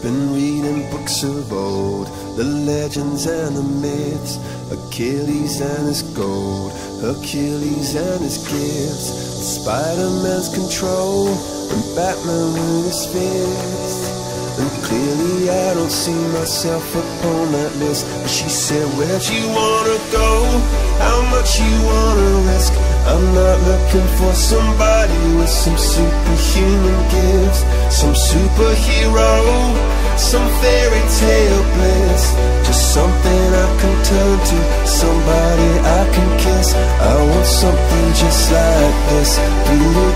Been reading books of old, the legends and the myths, Achilles and his gold, Hercules and his gifts, Spider-Man's control, and Batman with his fists. And clearly I don't see myself upon that list. But she said, where'd you wanna go? How much you wanna risk? I'm not looking for somebody with some superhuman gifts, some superhero, some fairy tale bliss. Just something I can turn to, somebody I can kiss. I want something just like this.